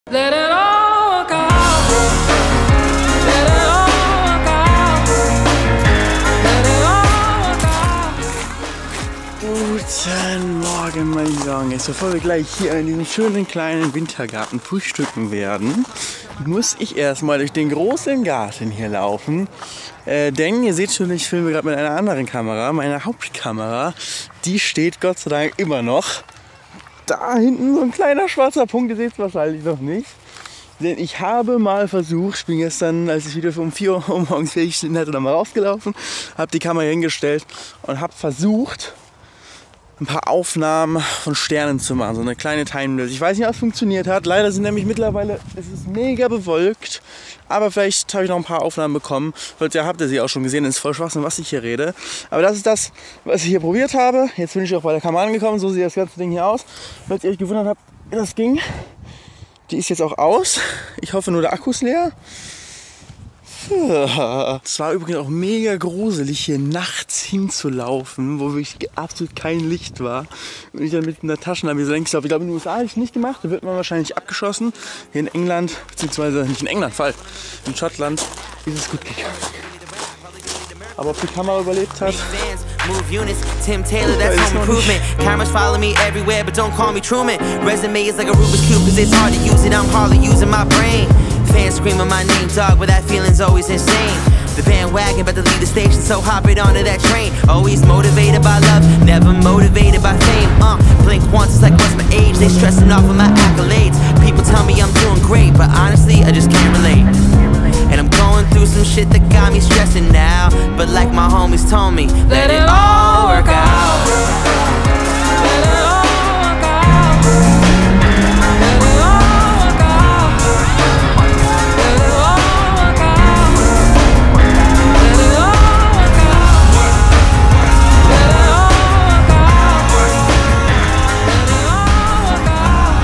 Let it all work out. Let it all work out. Let it all work out. Guten Morgen, meine Jungs. Bevor wir gleich hier in diesem schönen kleinen Wintergarten frühstücken werden, muss ich erstmal durch den großen Garten hier laufen. Denn ihr seht schon, ich filme gerade mit einer anderen Kamera, meiner Hauptkamera. Die steht Gott sei Dank immer noch. Da hinten so ein kleiner schwarzer Punkt, ihr seht es wahrscheinlich noch nicht. Denn ich habe mal versucht, ich bin gestern, als ich wieder um 4 Uhr morgens fertig geschnitten hatte, noch mal rausgelaufen, habe die Kamera hingestellt und habe versucht, ein paar Aufnahmen von Sternen zu machen, so eine kleine Timelapse. Ich weiß nicht, ob es funktioniert hat. Leider sind nämlich mittlerweile, es ist mega bewölkt, aber vielleicht habe ich noch ein paar Aufnahmen bekommen. Vielleicht habt ihr sie auch schon gesehen, es ist voll Schwachsinn, was ich hier rede. Aber das ist das, was ich hier probiert habe. Jetzt bin ich auch bei der Kamera angekommen, so sieht das ganze Ding hier aus. Falls ihr euch gewundert habt, wie das ging, die ist jetzt auch aus. Ich hoffe nur, der Akku ist leer. Es war übrigens auch mega gruselig, hier nachts hinzulaufen, wo wirklich absolut kein Licht war. Und ich dann mit einer Taschenlampe so längst laufe. Ich glaube, in den USA habe ich es nicht gemacht, da wird man wahrscheinlich abgeschossen. Hier in England, beziehungsweise nicht in England, falsch, in Schottland ist es gut gegangen. Aber ob die Kamera überlebt hat, Move units, Tim Taylor, that's home improvement. Cameras follow me everywhere, but don't call me Truman. Resume is like a Rubik's Cube, cause it's hard to use it, I'm hardly using my brain. Fans screaming my name, dog, but that feeling's always insane. The bandwagon about to leave the station, so hop it onto that train. Always motivated by love, never motivated by fame. Blink once, it's like what's my age? They stressing off of my accolades. People tell me I'm doing great, but honestly, I just can't relate. And I'm going through some shit that got me stressing now. But like my homies told me, let it all work out. Let it all work out. Let it all work out. Let it all work out. Let it all work out. Let it all work out. Let it all work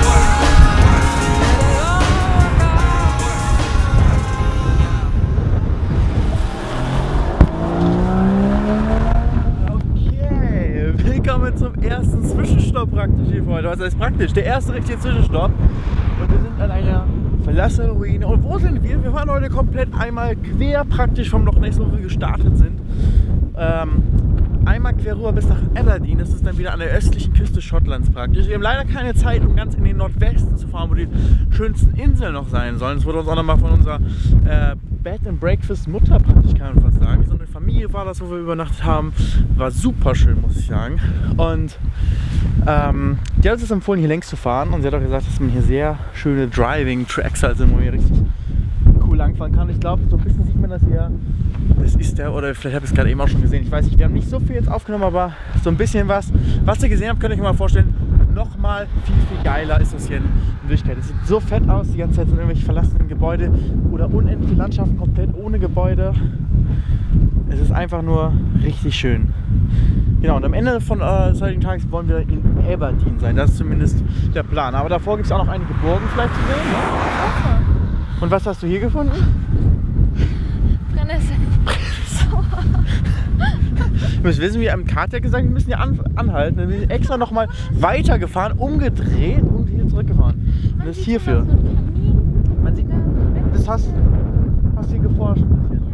okay, willkommen zum ersten Zwischenstopp praktisch hier heute. Was heißt praktisch? Der erste richtige Zwischenstopp. Und wir sind an einer verlassenen Ruine. Und wo sind wir? Wir fahren heute komplett einmal quer praktisch vom Loch Ness, wo wir gestartet sind. Einmal quer rüber bis nach Aberdeen. Das ist dann wieder an der östlichen Küste Schottlands praktisch. Wir haben leider keine Zeit, um ganz in den Nordwesten zu fahren, wo die schönsten Inseln noch sein sollen. Das wurde uns auch nochmal von unserer Bed and Breakfast Mutter praktisch, kann man fast sagen. So eine Familie war das, wo wir übernachtet haben. War super schön, muss ich sagen. Und die hat uns empfohlen, hier längs zu fahren. Und sie hat auch gesagt, dass man hier sehr schöne Driving-Tracks hat, wo man hier richtig cool langfahren kann. Ich glaube, so ein bisschen sieht man das hier. Das ist der, oder vielleicht habe ich es gerade eben auch schon gesehen. Ich weiß nicht, wir haben nicht so viel jetzt aufgenommen, aber so ein bisschen was. Was ihr gesehen habt, könnt ihr euch mal vorstellen. Nochmal viel geiler ist das hier in Wirklichkeit. Es sieht so fett aus, die ganze Zeit sind irgendwelche verlassenen Gebäude oder unendliche Landschaften komplett ohne Gebäude. Es ist einfach nur richtig schön. Genau, und am Ende von des heutigen Tages wollen wir in Aberdeen sein. Das ist zumindest der Plan. Aber davor gibt es auch noch einige Burgen vielleicht zu sehen. Ne? Und was hast du hier gefunden? Brennnesseln. Wir müssen wissen, wir haben Katja gesagt, wir müssen hier anhalten. Dann sind wir extra nochmal weitergefahren, umgedreht und hier zurückgefahren. Und das ist hierfür. Man sieht, das hast du hier geforscht ein bisschen.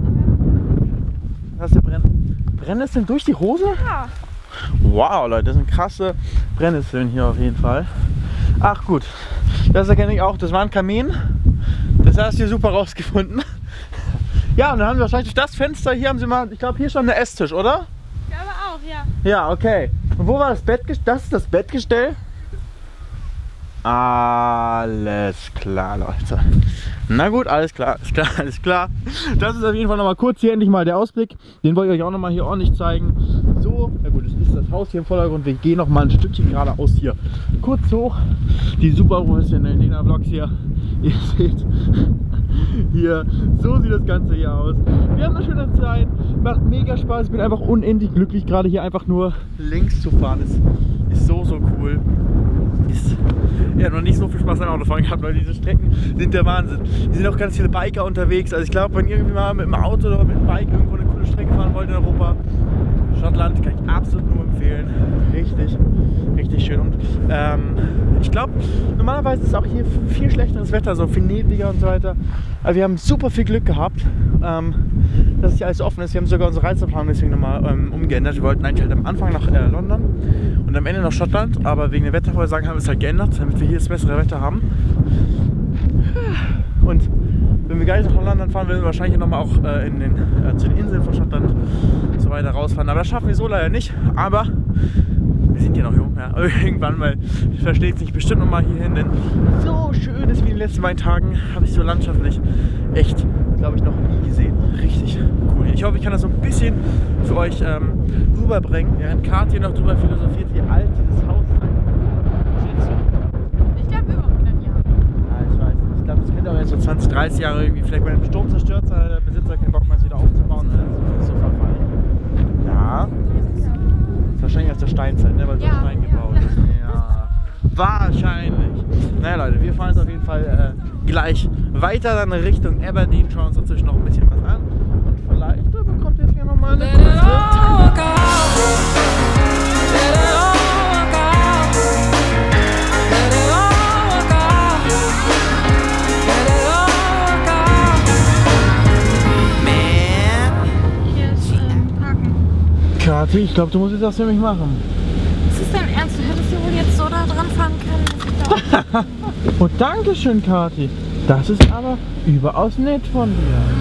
Ja. Hast du Brennnesseln durch die Hose? Ja. Wow, Leute, das sind krasse Brennnesseln hier auf jeden Fall. Ach gut, das erkenne ich auch. Das war ein Kamin. Das hast du hier super rausgefunden. Ja, und dann haben wir wahrscheinlich durch das Fenster, hier haben sie mal, ich glaube hier schon einen Esstisch, oder? Ja, aber auch, ja. Ja, okay. Und wo war das Bettgestell? Das ist das Bettgestell? Alles klar, Leute. Na gut, alles klar, ist klar, alles klar. Das ist auf jeden Fall nochmal kurz hier endlich mal der Ausblick. Den wollte ich euch auch nochmal hier ordentlich zeigen. So, na gut, das ist das Haus hier im Vordergrund. Wir gehen noch mal ein Stückchen geradeaus hier kurz hoch. Die Subaru ist in den Vlogs hier. Ihr seht hier, so sieht das Ganze hier aus. Wir haben eine schöne Zeit, macht mega Spaß. Ich bin einfach unendlich glücklich, gerade hier einfach nur längs zu fahren. Ist so cool. Ich habe noch nicht so viel Spaß beim Autofahren gehabt, weil diese Strecken sind der Wahnsinn. Hier sind auch ganz viele Biker unterwegs. Also ich glaube, wenn ihr irgendwie mal mit dem Auto oder mit dem Bike irgendwo eine coole Strecke fahren wollt in Europa, Schottland kann ich absolut nur empfehlen. Richtig, richtig schön. Und ich glaube, normalerweise ist auch hier viel schlechteres Wetter, so viel nebliger und so weiter. Aber wir haben super viel Glück gehabt, dass hier alles offen ist. Wir haben sogar unsere Reiseplanung deswegen nochmal umgeändert. Wir wollten eigentlich halt am Anfang nach London und am Ende nach Schottland, aber wegen der Wettervorhersagen haben wir es halt geändert, damit wir hier das bessere Wetter haben. Und wenn wir gleich nach London fahren, werden wir wahrscheinlich nochmal auch zu den Inseln von Schottland und so weiter rausfahren. Aber das schaffen wir so leider nicht. Aber wir sind ja noch jung, ja. Irgendwann mal versteht sich bestimmt nochmal hier hin. Denn so schön ist wie in den letzten beiden Tagen, habe ich so landschaftlich echt, glaube ich, noch nie gesehen. Richtig cool. Ich hoffe, ich kann das so ein bisschen für euch rüberbringen, während Kathi noch drüber philosophiert, wie alt dieses Haus ist. Ich glaube über 100 Jahre. Ja, ich weiß nicht. Ich glaube, das könnte auch erst so 20, 30 Jahre irgendwie vielleicht bei einem Sturm zerstört sein. Der Besitzer keinen Bock mehr, es wieder aufzubauen. So verfallen. Ja. Das ist wahrscheinlich aus der Steinzeit, ne? Weil so Stein gebaut ist. Ja. Wahrscheinlich. Naja Leute, wir fahren jetzt auf jeden Fall gleich weiter dann Richtung Aberdeen, schauen uns dazwischen noch ein bisschen was an. Und vielleicht bekommt jetzt hier nochmal eine Kathi, ich glaube, du musst jetzt das für mich machen. Ist das dein Ernst? Du hättest ja wohl jetzt so da dran fahren können. Oh, danke schön, Kathi. Das ist aber überaus nett von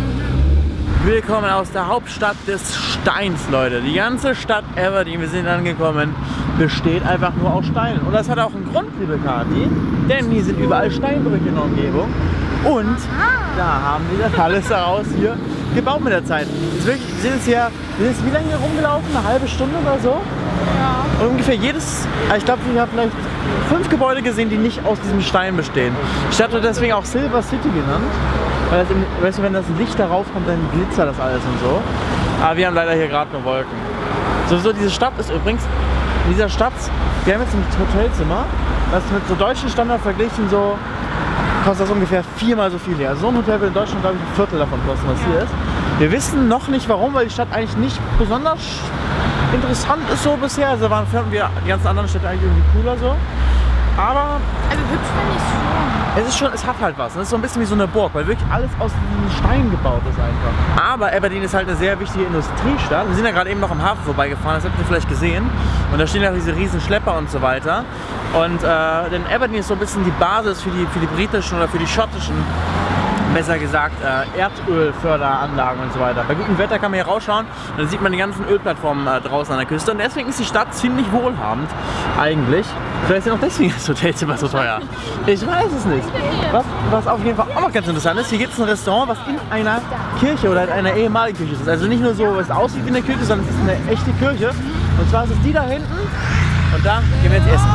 dir. Willkommen aus der Hauptstadt des Steins, Leute. Die ganze Stadt Aberdeen, wir sind angekommen, besteht einfach nur aus Steinen. Und das hat auch einen Grund, liebe Kathi, denn hier sind überall Steinbrüche in der Umgebung. Und da haben die das alles daraus hier gebaut mit der Zeit. Wir sind jetzt wie lange hier rumgelaufen? Eine halbe Stunde oder so? Ja. Und ungefähr ich glaube, ich habe vielleicht 5 Gebäude gesehen, die nicht aus diesem Stein bestehen. Die Stadt wird deswegen auch Silver City genannt. Weil weißt du, wenn das Licht darauf kommt, dann glitzert das alles und so. Aber wir haben leider hier gerade nur Wolken. Sowieso, diese Stadt ist übrigens, in dieser Stadt, wir haben jetzt ein Hotelzimmer, das mit so deutschen Standard verglichen so, kostet das ungefähr 4-mal so viel hier. Also so ein Hotel würde in Deutschland, glaube ich, ein Viertel davon kosten, was hier ist. Wir wissen noch nicht warum, weil die Stadt eigentlich nicht besonders interessant ist so bisher. Also fanden wir die ganzen anderen Städte eigentlich irgendwie cooler so. Aber also hübsch finde ich schon. es hat halt was. Es ist so ein bisschen wie so eine Burg, weil wirklich alles aus diesem Stein gebaut ist einfach. Aber Aberdeen ist halt eine sehr wichtige Industriestadt. Wir sind ja gerade eben noch am Hafen vorbeigefahren, das habt ihr vielleicht gesehen. Und da stehen ja diese riesen Schlepper und so weiter. Und denn Aberdeen ist so ein bisschen die Basis für die britischen oder für die schottischen, besser gesagt, Erdölförderanlagen und so weiter. Bei gutem Wetter kann man hier rausschauen und dann sieht man die ganzen Ölplattformen draußen an der Küste. Und deswegen ist die Stadt ziemlich wohlhabend, eigentlich. Vielleicht ist ja noch deswegen das Hotelzimmer so teuer. Ich weiß es nicht. Was auf jeden Fall auch noch ganz interessant ist, hier gibt es ein Restaurant, was in einer Kirche oder in einer ehemaligen Kirche ist. Also nicht nur so, was aussieht wie eine Kirche, sondern es ist eine echte Kirche. Und zwar ist es die da hinten. Und da gehen wir jetzt essen.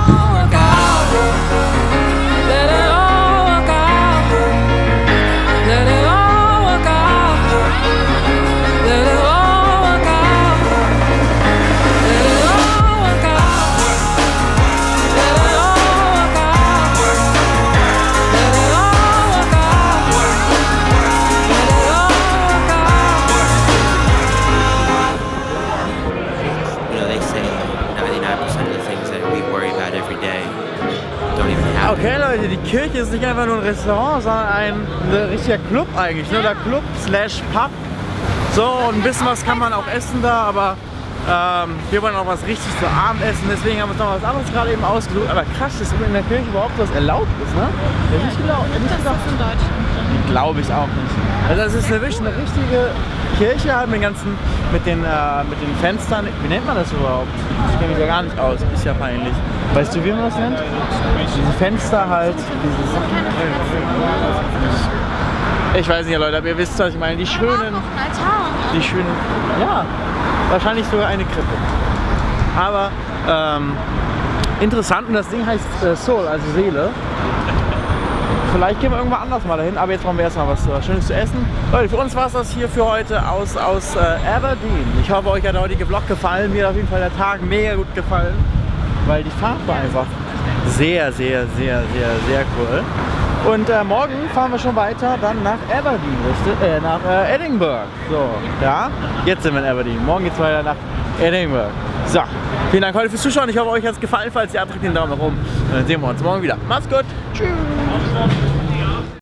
Okay Leute, die Kirche ist nicht einfach nur ein Restaurant, sondern ein richtiger Club eigentlich, ne? Oder Club / Pub. So, und ein bisschen was kann man auch essen da, aber wir wollen auch was richtig zu Abend essen, deswegen haben wir uns noch was anderes gerade eben ausgesucht. Aber krass, dass in der Kirche überhaupt was erlaubt ist, ne? Ja, nicht geglaubt. Das ist in Deutschland. Glaube ich auch nicht. Also das ist wirklich eine richtige Kirche halt mit den Fenstern. Wie nennt man das überhaupt? Ich kenne mich ja gar nicht aus, ist ja peinlich. Weißt du, wie man das nennt? Diese Fenster halt. Ich weiß nicht, Leute, aber ihr wisst, was ich meine. Die schönen. Ja, wahrscheinlich sogar eine Krippe. Aber interessant, und das Ding heißt Soul, also Seele. Vielleicht gehen wir irgendwann anders mal dahin, aber jetzt brauchen wir erstmal was Schönes zu essen. Leute, für uns war es das hier für heute aus Aberdeen. Ich hoffe, euch hat der heutige Vlog gefallen. Mir hat auf jeden Fall der Tag mega gut gefallen, weil die Fahrt war einfach sehr, sehr, sehr, sehr, sehr cool. Und morgen fahren wir schon weiter dann nach Aberdeen, nach Edinburgh. So, ja, jetzt sind wir in Aberdeen. Morgen geht es weiter nach Edinburgh. So, vielen Dank heute fürs Zuschauen. Ich hoffe, euch hat es gefallen. Falls ja, drückt den Daumen nach oben. Und dann sehen wir uns morgen wieder. Macht's gut. Tschüss.